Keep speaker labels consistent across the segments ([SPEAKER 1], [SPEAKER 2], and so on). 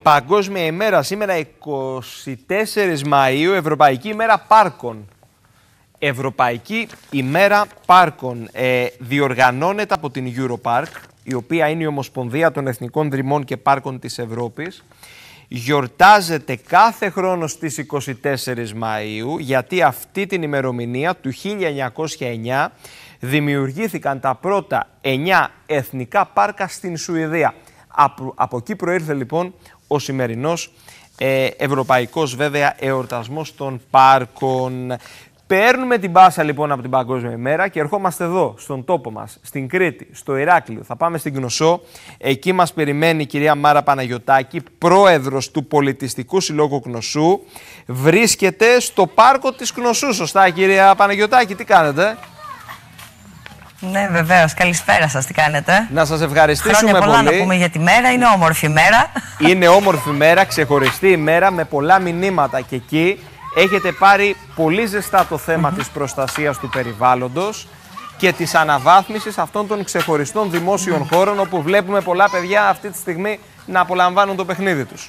[SPEAKER 1] Παγκόσμια ημέρα σήμερα 24 Μαΐου, Ευρωπαϊκή ημέρα πάρκων. Ευρωπαϊκή ημέρα πάρκων διοργανώνεται από την Europark, η οποία είναι η Ομοσπονδία των Εθνικών Δρυμών και Πάρκων της Ευρώπης. Γιορτάζεται κάθε χρόνο στις 24 Μαΐου, γιατί αυτή την ημερομηνία του 1909 δημιουργήθηκαν τα πρώτα 9 εθνικά πάρκα στην Σουηδία. Από εκεί προήρθε λοιπόν ο σημερινός ευρωπαϊκός βέβαια εορτασμός των πάρκων. Παίρνουμε την πάσα λοιπόν από την Παγκόσμια ημέρα και ερχόμαστε εδώ στον τόπο μας, στην Κρήτη, στο Ηράκλειο. Θα πάμε στην Κνωσό. Εκεί μας περιμένει η κυρία Μάρα Παναγιωτάκη, πρόεδρος του Πολιτιστικού Συλλόγου Κνωσού. Βρίσκεται στο πάρκο της Κνωσού. Σωστά, κυρία Παναγιωτάκη, τι κάνετε?
[SPEAKER 2] Ναι, βεβαίως. Καλησπέρα σας, τι κάνετε?
[SPEAKER 1] Να σας ευχαριστήσουμε
[SPEAKER 2] χρόνια πολλά
[SPEAKER 1] πολύ.
[SPEAKER 2] Να πούμε για τη μέρα, είναι όμορφη μέρα.
[SPEAKER 1] Είναι όμορφη μέρα, ξεχωριστή ημέρα με πολλά μηνύματα και εκεί έχετε πάρει πολύ ζεστά το θέμα της προστασίας του περιβάλλοντος και της αναβάθμισης αυτών των ξεχωριστών δημόσιων χώρων, όπου βλέπουμε πολλά παιδιά αυτή τη στιγμή να απολαμβάνουν το παιχνίδι τους.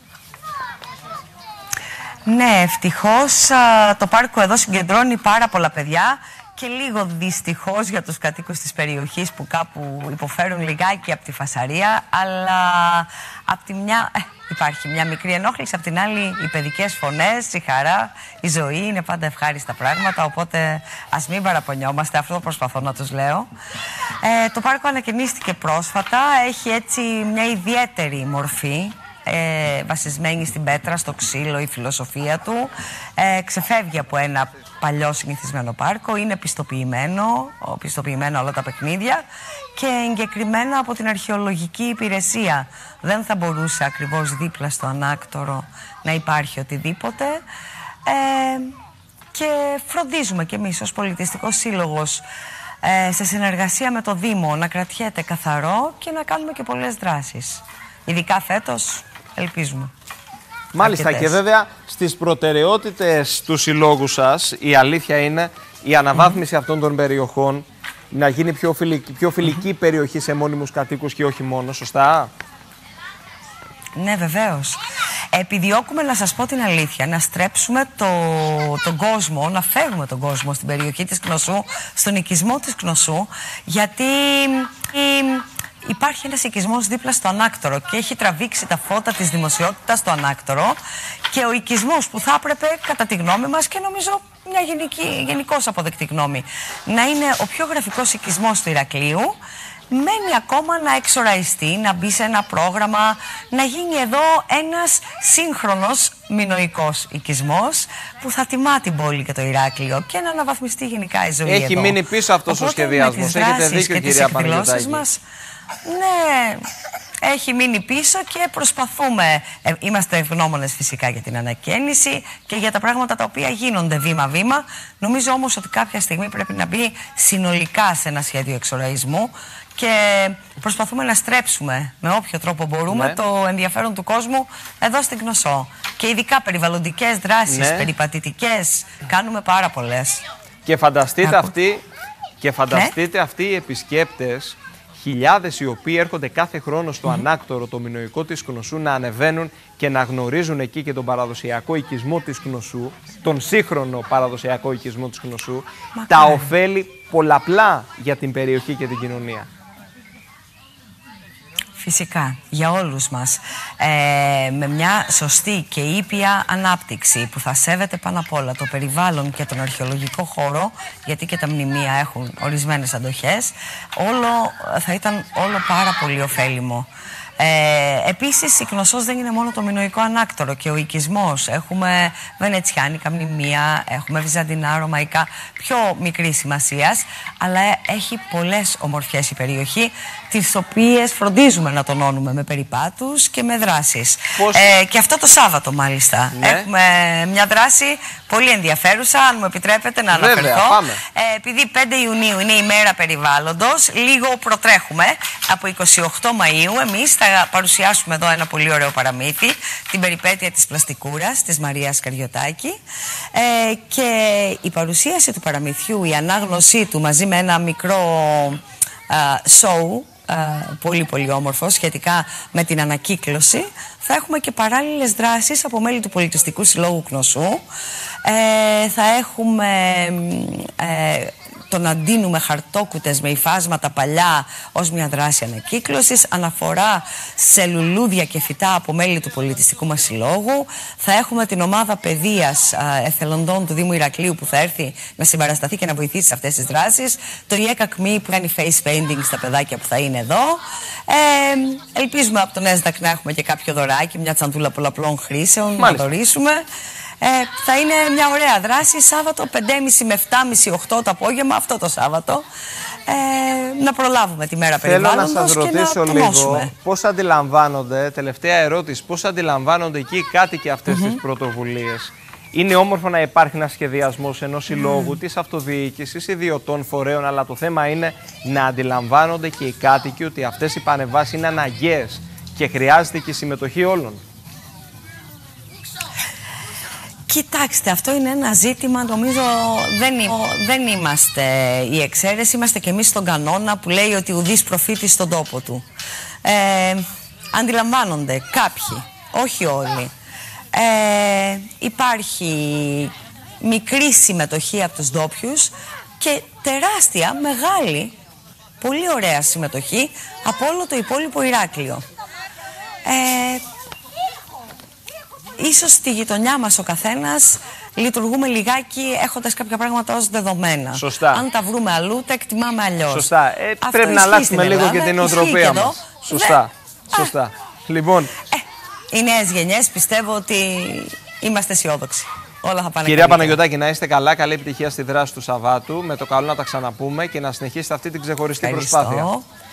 [SPEAKER 2] Ναι, ευτυχώς το πάρκο εδώ συγκεντρώνει πάρα πολλά παιδιά και λίγο δυστυχώς για τους κατοίκους της περιοχής που κάπου υποφέρουν λιγάκι από τη φασαρία, αλλά από τη μια υπάρχει μια μικρή ενόχληση, από την άλλη οι παιδικές φωνές, η χαρά, η ζωή είναι πάντα ευχάριστα πράγματα, οπότε ας μην παραπονιόμαστε, αυτό προσπαθώ να τους λέω. Το πάρκο ανακαινίστηκε πρόσφατα, έχει έτσι μια ιδιαίτερη μορφή, βασισμένη στην πέτρα, στο ξύλο, η φιλοσοφία του. Ξεφεύγει από ένα παλιό συνηθισμένο πάρκο, είναι πιστοποιημένο όλα τα παιχνίδια και εγκεκριμένα από την αρχαιολογική υπηρεσία. Δεν θα μπορούσε ακριβώς δίπλα στο ανάκτορο να υπάρχει οτιδήποτε και φροντίζουμε κι εμείς ως πολιτιστικός σύλλογος σε συνεργασία με το Δήμο να κρατιέται καθαρό και να κάνουμε και πολλές δράσεις. Ειδικά φέτος, ελπίζουμε.
[SPEAKER 1] Μάλιστα, αρκετές. Και βέβαια στις προτεραιότητες του συλλόγου σας η αλήθεια είναι η αναβάθμιση αυτών των περιοχών, να γίνει πιο φιλική περιοχή σε μόνιμους κατοίκους και όχι μόνο, σωστά?
[SPEAKER 2] Ναι, βεβαίως. Επιδιώκουμε, να σας πω την αλήθεια, να στρέψουμε τον κόσμο, να φέρουμε τον κόσμο στην περιοχή της Κνωσού, στον οικισμό της Κνωσού, γιατί υπάρχει ένας οικισμός δίπλα στο ανάκτορο και έχει τραβήξει τα φώτα της δημοσιότητας στο ανάκτορο, και ο οικισμός που θα έπρεπε, κατά τη γνώμη μας και νομίζω μια γενικώς αποδεκτή γνώμη, να είναι ο πιο γραφικός οικισμός του Ηρακλείου, μένει ακόμα να εξοραϊστεί, να μπει σε ένα πρόγραμμα, να γίνει εδώ ένας σύγχρονος μινωικός οικισμός που θα τιμά την πόλη και το Ηράκλειο και να αναβαθμιστεί γενικά η ζωή εδώ.
[SPEAKER 1] Έχει μείνει πίσω αυτός ο σχεδιασμός, έχετε δίκιο κυρία Παναγιωτάκη.
[SPEAKER 2] Ναι, έχει μείνει πίσω και προσπαθούμε. Είμαστε ευγνώμονες φυσικά για την ανακαίνιση και για τα πράγματα τα οποία γίνονται βήμα-βήμα. Νομίζω όμως ότι κάποια στιγμή πρέπει να μπει συνολικά σε ένα σχέδιο εξοραϊσμού και προσπαθούμε να στρέψουμε με όποιο τρόπο μπορούμε το ενδιαφέρον του κόσμου εδώ στην Κνωσό. Και ειδικά περιβαλλοντικές δράσεις, περιπατητικές, κάνουμε πάρα πολλές.
[SPEAKER 1] Και φανταστείτε αυτοί οι επισκέπτες, χιλιάδες οι οποίοι έρχονται κάθε χρόνο στο ανάκτορο, το μινωικό της Κνωσού, να ανεβαίνουν και να γνωρίζουν εκεί και τον παραδοσιακό οικισμό της Κνωσού, τον σύγχρονο παραδοσιακό οικισμό της Κνωσού, τα ωφέλη πολλαπλά για την περιοχή και την κοινωνία.
[SPEAKER 2] Φυσικά, για όλους μας. Με μια σωστή και ήπια ανάπτυξη που θα σέβεται πάνω απ' όλα το περιβάλλον και τον αρχαιολογικό χώρο, γιατί και τα μνημεία έχουν ορισμένες αντοχές, θα ήταν όλο πάρα πολύ ωφέλιμο. Επίσης, η Κνωσός δεν είναι μόνο το μινωικό ανάκτορο και ο οικισμός. Έχουμε βενετσιάνικα μνημεία, έχουμε βυζαντινά, ρωμαϊκά, πιο μικρής σημασίας, αλλά έχει πολλές ομορφιές η περιοχή, τις οποίες φροντίζουμε να τονώνουμε με περιπάτους και με δράσεις. Και αυτό το Σάββατο μάλιστα έχουμε μια δράση πολύ ενδιαφέρουσα, αν μου επιτρέπετε να αναφερθώ.
[SPEAKER 1] Βέβαια, πάμε.
[SPEAKER 2] Επειδή 5 Ιουνίου είναι η μέρα περιβάλλοντος, λίγο προτρέχουμε. Από 28 Μαΐου εμείς θα παρουσιάσουμε εδώ ένα πολύ ωραίο παραμύθι, την περιπέτεια της πλαστικούρας της Μαρίας Καριωτάκη, και η παρουσίαση του παραμυθιού, η ανάγνωσή του μαζί με ένα μικρό show πολύ πολύ όμορφο σχετικά με την ανακύκλωση θα έχουμε και παράλληλες δράσεις από μέλη του Πολιτιστικού Συλλόγου Κνωσού. Θα έχουμε το να ντύνουμε χαρτόκουτες με υφάσματα παλιά ως μια δράση ανακύκλωσης, αναφορά σε λουλούδια και φυτά από μέλη του Πολιτιστικού μας Συλλόγου. Θα έχουμε την ομάδα παιδείας εθελοντών του Δήμου Ηρακλείου που θα έρθει να συμπαρασταθεί και να βοηθήσει σε αυτές τις δράσεις. Το ΙΕΚΑΚΜΗ που κάνει face painting στα παιδάκια που θα είναι εδώ. Ελπίζουμε από τον ΕΣΔΑΚ να έχουμε και κάποιο δωράκι, μια τσαντούλα πολλαπλών χρήσεων, να δωρήσουμε. Θα είναι μια ωραία δράση, Σάββατο 5.30 με 7.30, 8 το απόγευμα, αυτό το Σάββατο. Να προλάβουμε τη μέρα περιβάλλοντος και να
[SPEAKER 1] Θέλω να σας ρωτήσω λίγο πώς αντιλαμβάνονται, τελευταία ερώτηση, πώς αντιλαμβάνονται εκεί οι κάτοικοι αυτές τις πρωτοβουλίες. Είναι όμορφο να υπάρχει ένα σχεδιασμός ενός συλλόγου, της αυτοδιοίκησης, ιδιωτών φορέων, αλλά το θέμα είναι να αντιλαμβάνονται και οι κάτοικοι ότι αυτές οι πανεβάσεις είναι αναγκαίες και χρειάζεται και η συμμετοχή όλων.
[SPEAKER 2] Κοιτάξτε, αυτό είναι ένα ζήτημα, νομίζω δεν είμαστε η εξαίρεση, είμαστε και εμείς στον κανόνα που λέει ότι ουδής προφήτης στον τόπο του. Αντιλαμβάνονται κάποιοι, όχι όλοι. Υπάρχει μικρή συμμετοχή από τους ντόπιους και τεράστια, μεγάλη, πολύ ωραία συμμετοχή από όλο το υπόλοιπο Ηράκλειο. Ίσως στη γειτονιά μας ο καθένας λειτουργούμε λιγάκι έχοντας κάποια πράγματα ως δεδομένα.
[SPEAKER 1] Σωστά.
[SPEAKER 2] Αν τα βρούμε αλλού, τα εκτιμάμε αλλιώς.
[SPEAKER 1] Σωστά. Πρέπει να αλλάξουμε λίγο και την νοοτροπία μας. Σωστά. Σωστά. Λοιπόν.
[SPEAKER 2] Οι νέες γενιές πιστεύω ότι είμαστε αισιόδοξοι. Όλα θα πάνε.
[SPEAKER 1] Κυρία Παναγιωτάκη, να είστε καλά. Καλή επιτυχία στη δράση του Σαββάτου. Με το καλό να τα ξαναπούμε και να συνεχίσετε αυτή την ξεχωριστή προσπάθεια.